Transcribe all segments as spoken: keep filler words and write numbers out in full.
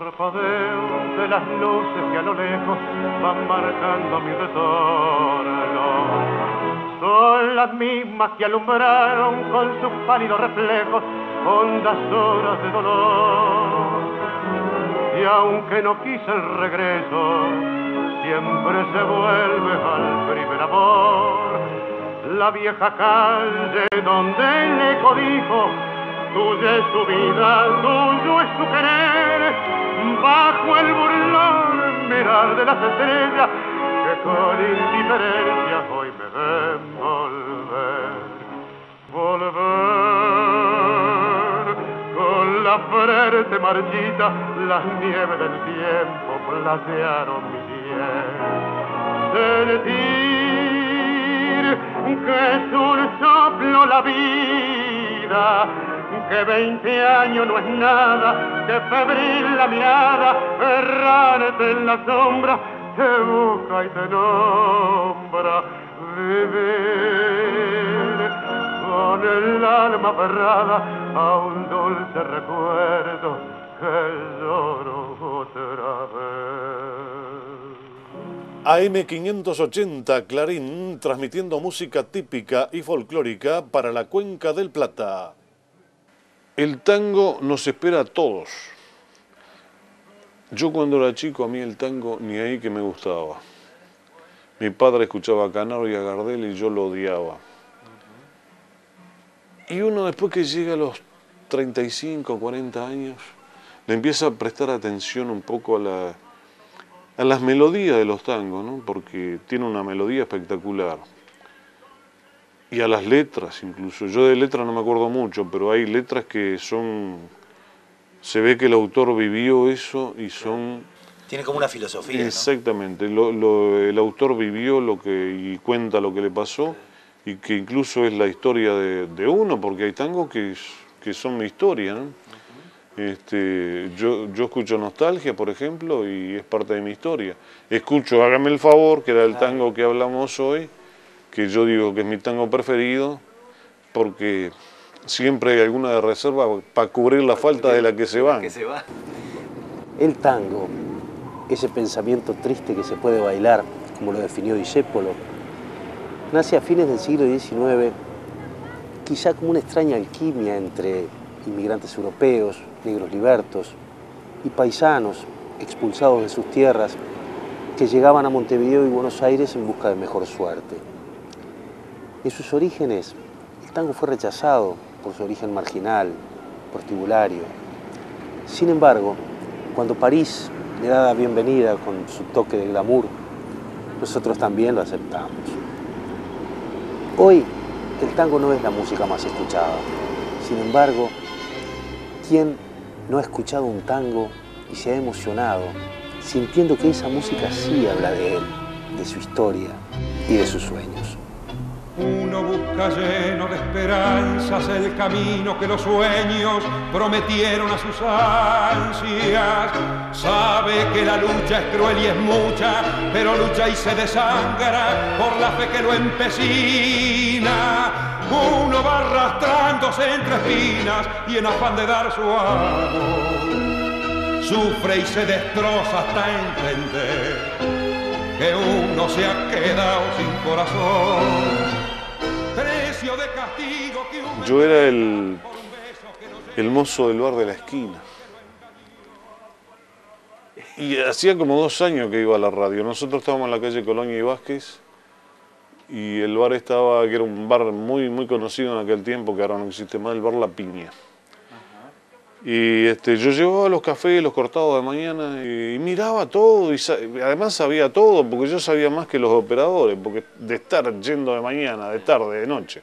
parpadeo de las luces que a lo lejos van marcando mi retorno. Son las mismas que alumbraron con sus pálidos reflejos hondas horas de dolor. Y aunque no quise el regreso, siempre se vuelve al primer amor. La vieja calle donde el eco dijo: tuya es su vida, tuyo es su querer, bajo el burlón mirar de las estrellas que con indiferencia hoy me ven volver, volver, con la frente marchita, las nieves del tiempo platearon mi piel, sentir que es un soplo la vida, que veinte años no es nada, que febril la mirada, errante en la sombra, te busca y te nombra, vivir con el alma aferrada a un dulce recuerdo que lloro otra vez. A M quinientos ochenta Clarín, transmitiendo música típica y folclórica para la Cuenca del Plata. El tango nos espera a todos. Yo cuando era chico, a mí el tango ni ahí que me gustaba. Mi padre escuchaba a Canaro y a Gardel y yo lo odiaba. Y uno después que llega a los treinta y cinco, cuarenta años, le empieza a prestar atención un poco a, la, a las melodías de los tangos, ¿no? Porque tiene una melodía espectacular. Y a las letras incluso. Yo de letras no me acuerdo mucho, pero hay letras que son... Se ve que el autor vivió eso y son... Tiene como una filosofía, exactamente, ¿no? Lo, lo, el autor vivió lo que y cuenta lo que le pasó y que incluso es la historia de, de uno, porque hay tangos que, que son mi historia, ¿no? Uh-huh. este, yo, yo escucho Nostalgia, por ejemplo, y es parte de mi historia. Escucho Hágame el Favor, que era el tango que hablamos hoy, que yo digo que es mi tango preferido, porque siempre hay alguna de reserva para cubrir la falta de la que se van. Que se va. El tango, ese pensamiento triste que se puede bailar, como lo definió Discépolo, nace a fines del siglo diecinueve, quizá como una extraña alquimia entre inmigrantes europeos, negros libertos, y paisanos expulsados de sus tierras que llegaban a Montevideo y Buenos Aires en busca de mejor suerte. En sus orígenes, el tango fue rechazado por su origen marginal, prostibulario. Sin embargo, cuando París le da la bienvenida con su toque de glamour, nosotros también lo aceptamos. Hoy, el tango no es la música más escuchada. Sin embargo, ¿quién no ha escuchado un tango y se ha emocionado, sintiendo que esa música sí habla de él, de su historia y de sus sueños? Uno busca lleno de esperanzas el camino que los sueños prometieron a sus ansias. Sabe que la lucha es cruel y es mucha, pero lucha y se desangra por la fe que lo empecina. Uno va arrastrándose entre espinas y en afán de dar su amor sufre y se destroza hasta entender que uno se ha quedado sin corazón. Precio de castigo que uno... Yo era el, el mozo del bar de la esquina. Y hacía como dos años que iba a la radio. Nosotros estábamos en la calle Colonia y Vázquez y el bar estaba, que era un bar muy, muy conocido en aquel tiempo, que ahora no existe más, el bar La Piña. Y este, yo llevaba los cafés, los cortados de mañana y, y miraba todo y sa además sabía todo porque yo sabía más que los operadores, porque de estar yendo de mañana, de tarde, de noche.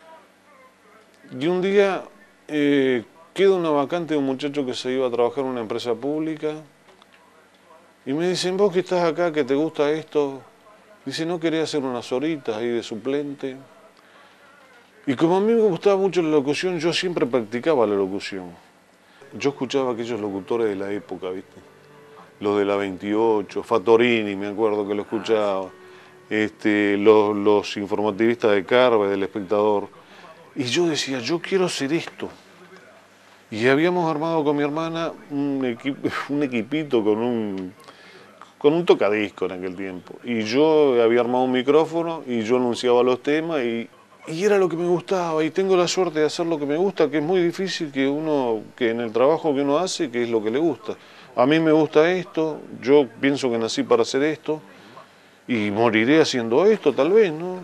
Y un día eh, queda una vacante de un muchacho que se iba a trabajar en una empresa pública y me dicen, vos que estás acá, que te gusta esto, dice, ¿no quería hacer unas horitas ahí de suplente? Y como a mí me gustaba mucho la locución, yo siempre practicaba la locución. Yo escuchaba a aquellos locutores de la época, ¿viste? Los de la veintiocho, Fattorini, me acuerdo que lo escuchaba, este, los, los informativistas de Carve, del Espectador. Y yo decía, yo quiero hacer esto. Y habíamos armado con mi hermana un, equi un equipito con un, con un tocadisco en aquel tiempo. Y yo había armado un micrófono y yo anunciaba los temas y, y era lo que me gustaba. Y tengo la suerte de hacer lo que me gusta, que es muy difícil que uno, que en el trabajo que uno hace, que es lo que le gusta. A mí me gusta esto, yo pienso que nací para hacer esto y moriré haciendo esto tal vez, ¿no?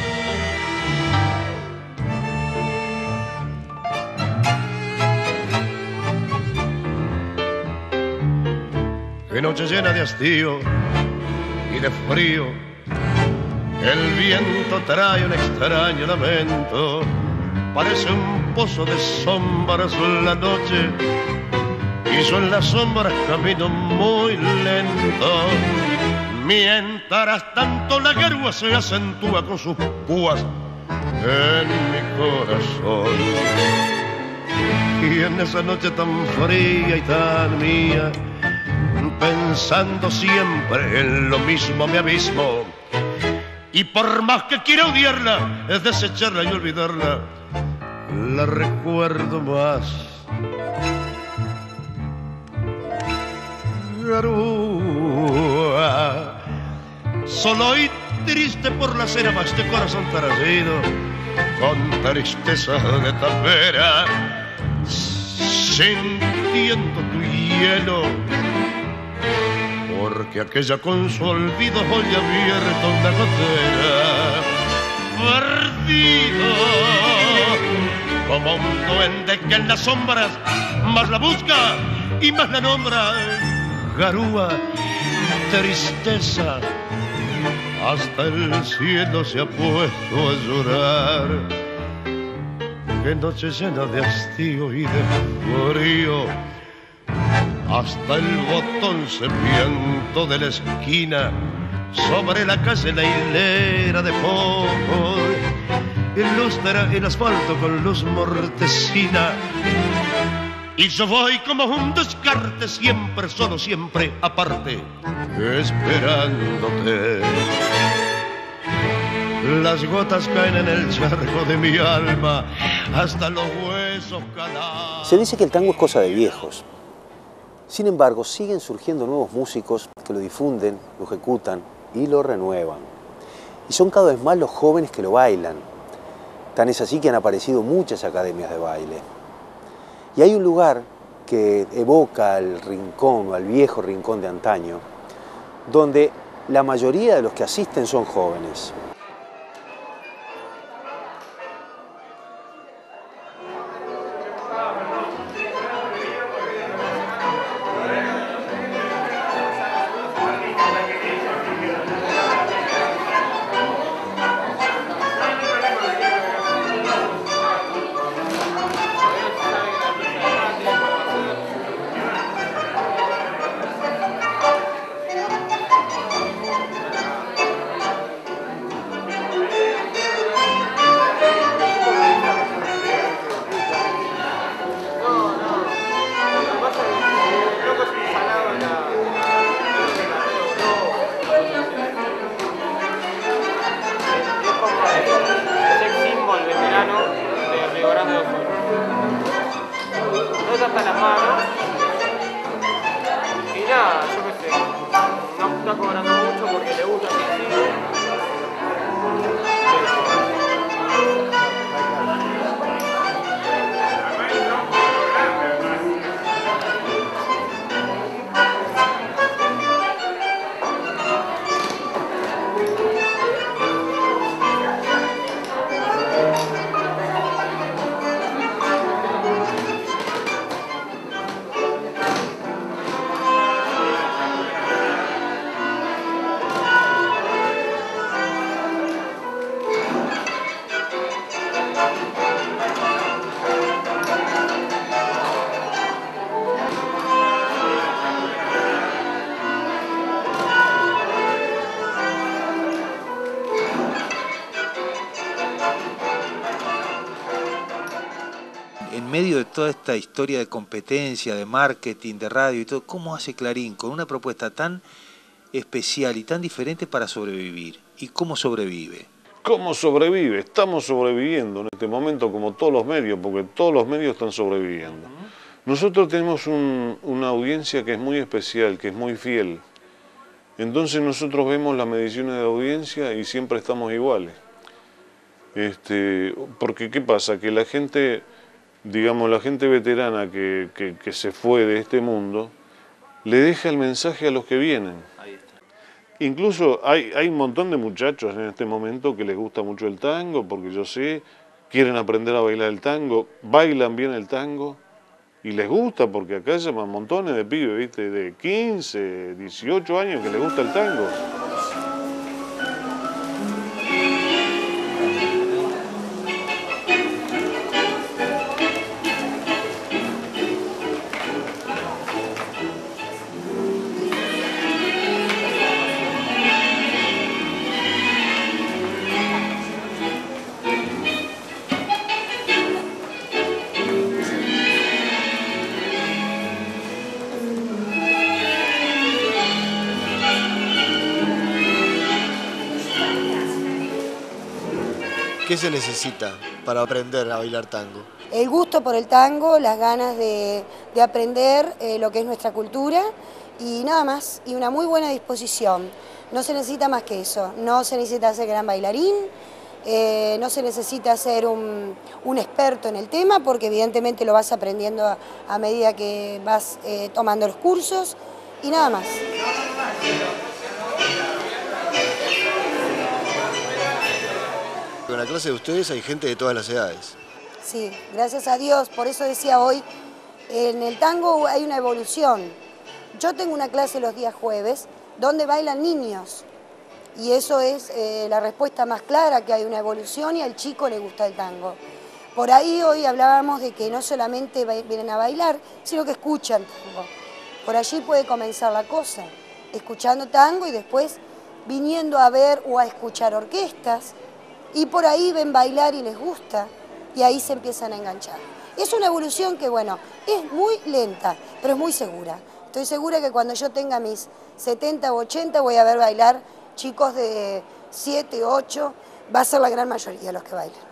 Qué noche llena de hastío y de frío, el viento trae un extraño lamento, parece un pozo de sombras en la noche, y yo en las sombras camino muy lento, mientras tanto la garúa se acentúa con sus púas en mi corazón. Y en esa noche tan fría y tan mía, pensando siempre en lo mismo me abismo, y por más que quiera odiarla, es desecharla y olvidarla, la recuerdo más. Garúa, solo y triste por la cera va este corazón tarallido, con tristeza de tapera, sintiendo tu hielo, porque aquella con su olvido hoy abierta una gotera, perdido como un duende que en las sombras más la busca y más la nombra. Garúa, tristeza, hasta el cielo se ha puesto a llorar. Qué noche llena de hastío y de frío, hasta el botón serpiento de la esquina, sobre la calle la hilera de focos ilustra el asfalto con luz mortecina. Y yo voy como un descarte, siempre solo, siempre aparte, esperándote. Las gotas caen en el charco de mi alma, hasta los huesos calados. Se dice que el tango es cosa de viejos. Sin embargo, siguen surgiendo nuevos músicos que lo difunden, lo ejecutan y lo renuevan. Y son cada vez más los jóvenes que lo bailan. Tan es así que han aparecido muchas academias de baile. Y hay un lugar que evoca al rincón, al viejo rincón de antaño, donde la mayoría de los que asisten son jóvenes. En medio de toda esta historia de competencia, de marketing, de radio y todo, ¿cómo hace Clarín con una propuesta tan especial y tan diferente para sobrevivir? ¿Y cómo sobrevive? ¿Cómo sobrevive? Estamos sobreviviendo en este momento como todos los medios, porque todos los medios están sobreviviendo. Nosotros tenemos un, una audiencia que es muy especial, que es muy fiel. Entonces nosotros vemos las mediciones de audiencia y siempre estamos iguales. Este, porque ¿qué pasa? Que la gente, digamos, la gente veterana que, que, que se fue de este mundo, le deja el mensaje a los que vienen. Ahí está. Incluso hay, hay un montón de muchachos en este momento que les gusta mucho el tango, porque yo sé, quieren aprender a bailar el tango, bailan bien el tango y les gusta, porque acá llaman montones de pibes, ¿viste? De quince, dieciocho años que les gusta el tango. ¿Qué se necesita para aprender a bailar tango? El gusto por el tango, las ganas de, de aprender eh, lo que es nuestra cultura y nada más, y una muy buena disposición. No se necesita más que eso, no se necesita ser gran bailarín, eh, no se necesita ser un, un experto en el tema, porque evidentemente lo vas aprendiendo a, a medida que vas eh, tomando los cursos y nada más. En la clase de ustedes hay gente de todas las edades. Sí, gracias a Dios, por eso decía hoy, en el tango hay una evolución. Yo tengo una clase los días jueves donde bailan niños y eso es eh, la respuesta más clara, que hay una evolución y al chico le gusta el tango. Por ahí hoy hablábamos de que no solamente vienen a bailar, sino que escuchan tango. Por allí puede comenzar la cosa, escuchando tango y después viniendo a ver o a escuchar orquestas, y por ahí ven bailar y les gusta, y ahí se empiezan a enganchar. Es una evolución que, bueno, es muy lenta, pero es muy segura. Estoy segura que cuando yo tenga mis setenta o ochenta voy a ver bailar chicos de siete, ocho, va a ser la gran mayoría los que bailan.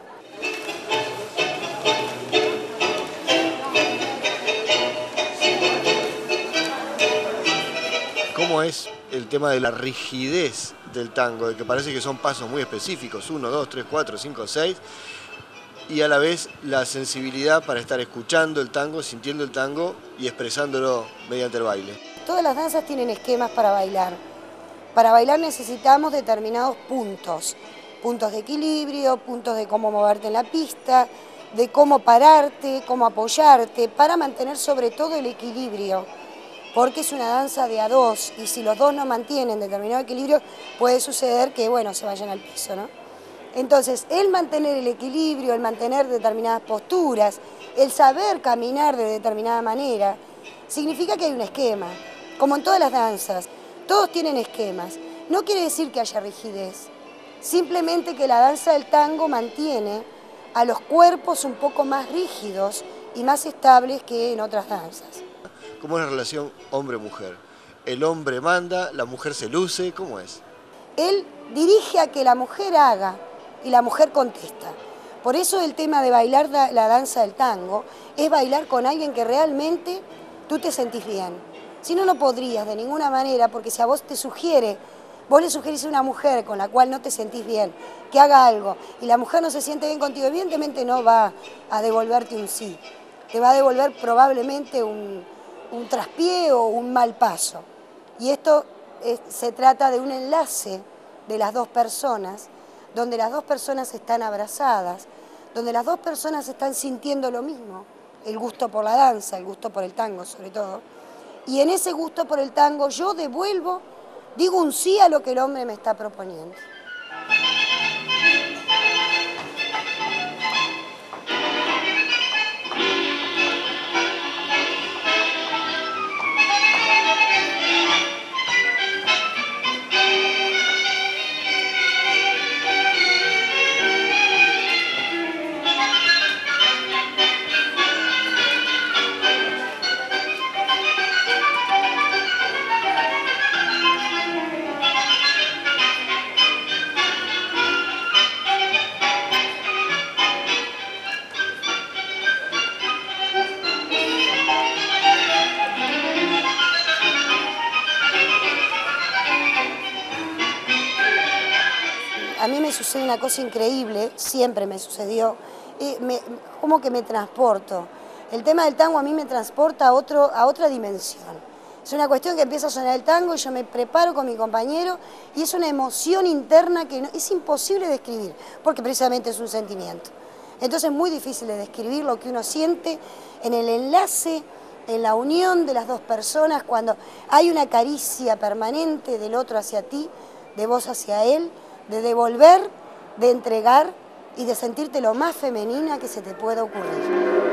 ¿Cómo es el tema de la rigidez del tango? De que parece que son pasos muy específicos, uno, dos, tres, cuatro, cinco, seis, y a la vez la sensibilidad para estar escuchando el tango, sintiendo el tango y expresándolo mediante el baile. Todas las danzas tienen esquemas para bailar. Para bailar necesitamos determinados puntos, puntos de equilibrio, puntos de cómo moverte en la pista, de cómo pararte, cómo apoyarte, para mantener sobre todo el equilibrio. Porque es una danza de a dos y si los dos no mantienen determinado equilibrio puede suceder que, bueno, se vayan al piso, ¿no? Entonces, el mantener el equilibrio, el mantener determinadas posturas, el saber caminar de determinada manera, significa que hay un esquema, como en todas las danzas, todos tienen esquemas. No quiere decir que haya rigidez, simplemente que la danza del tango mantiene a los cuerpos un poco más rígidos y más estables que en otras danzas. ¿Cómo es la relación hombre-mujer? ¿El hombre manda, la mujer se luce? ¿Cómo es? Él dirige a que la mujer haga y la mujer contesta. Por eso el tema de bailar la danza del tango es bailar con alguien que realmente tú te sentís bien. Si no, no podrías de ninguna manera, porque si a vos te sugiere, vos le sugerís a una mujer con la cual no te sentís bien, que haga algo, y la mujer no se siente bien contigo, evidentemente no va a devolverte un sí. Te va a devolver probablemente un... un traspié o un mal paso. Y esto es, se trata de un enlace de las dos personas, donde las dos personas están abrazadas, donde las dos personas están sintiendo lo mismo, el gusto por la danza, el gusto por el tango sobre todo. Y en ese gusto por el tango yo devuelvo, digo un sí a lo que el hombre me está proponiendo. me sucede una cosa increíble, siempre me sucedió, eh, me, como que me transporto. El tema del tango a mí me transporta a, otro, a otra dimensión. Es una cuestión que empieza a sonar el tango y yo me preparo con mi compañero y es una emoción interna que no, es imposible de describir, porque precisamente es un sentimiento. Entonces es muy difícil de describir lo que uno siente en el enlace, en la unión de las dos personas, cuando hay una caricia permanente del otro hacia ti, de vos hacia él, de devolver, de entregar y de sentirte lo más femenina que se te pueda ocurrir.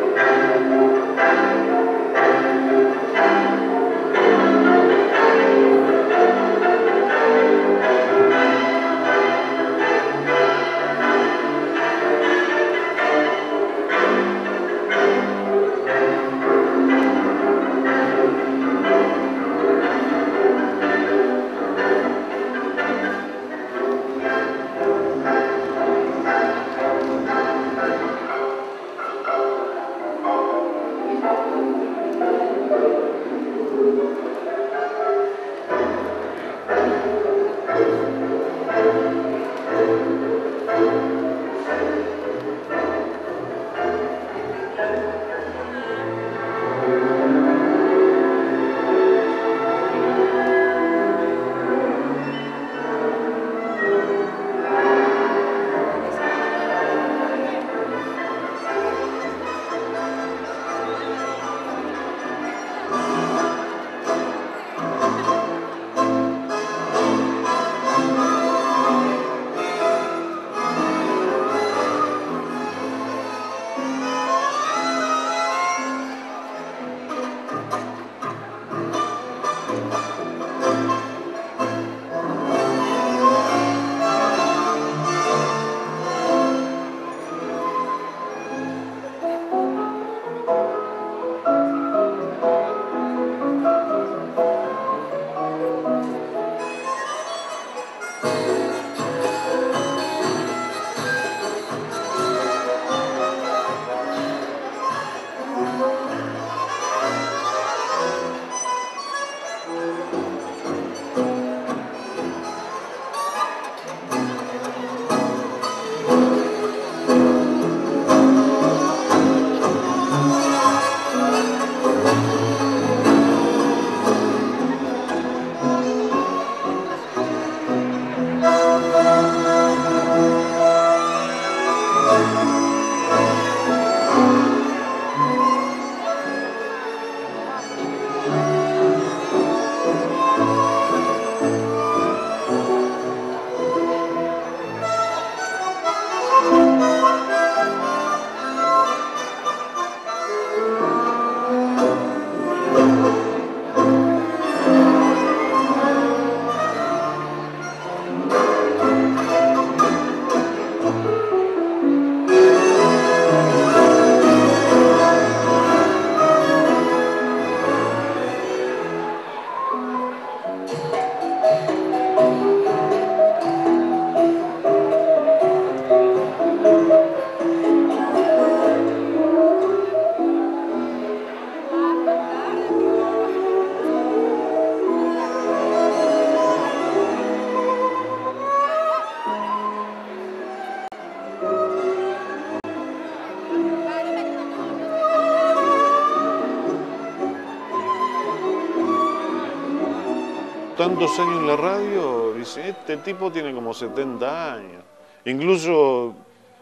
Tantos años en la radio, dice, este tipo tiene como setenta años. Incluso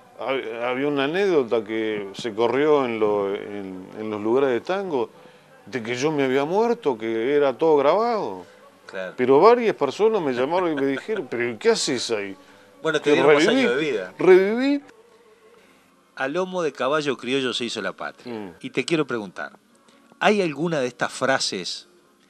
había una anécdota que se corrió en, lo, en, en los lugares de tango, de que yo me había muerto, que era todo grabado. Claro. Pero varias personas me llamaron y me dijeron, ¿pero qué haces ahí? Bueno, te dieron más años de vida. Reviví. A lomo de caballo criollo se hizo la patria. Mm. Y te quiero preguntar, ¿hay alguna de estas frases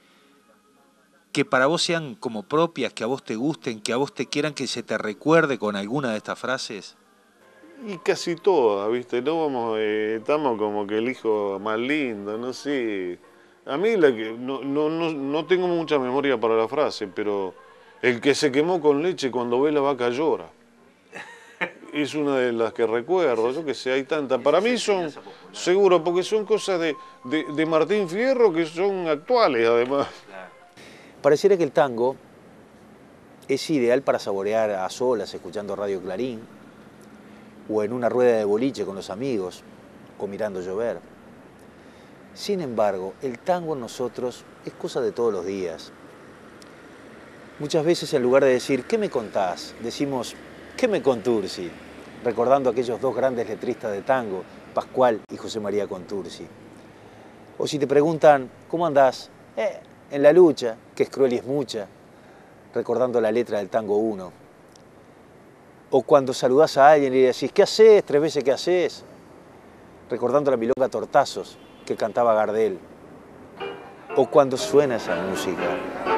que para vos sean como propias, que a vos te gusten, que a vos te quieran que se te recuerde con alguna de estas frases? Y casi todas, ¿viste? No vamos, eh, estamos como que el hijo más lindo, no sé. A mí la que, no, no, no, no tengo mucha memoria para la frase, pero el que se quemó con leche cuando ve la vaca llora. Es una de las que recuerdo, yo que sé, hay tantas. Para mí son, seguro, porque son cosas de, de, de Martín Fierro que son actuales, además. Pareciera que el tango es ideal para saborear a solas escuchando Radio Clarín, o en una rueda de boliche con los amigos, o mirando llover. Sin embargo, el tango en nosotros es cosa de todos los días. Muchas veces en lugar de decir, ¿qué me contás?, decimos, ¿qué me contursi?, recordando a aquellos dos grandes letristas de tango, Pascual y José María Contursi. O si te preguntan, ¿cómo andás?, eh, en la lucha, que es cruel y es mucha, recordando la letra del Tango uno. O cuando saludás a alguien y le decís, ¿qué haces?, tres veces ¿qué haces?, recordando la milonga Tortazos, que cantaba Gardel. O cuando suena esa música,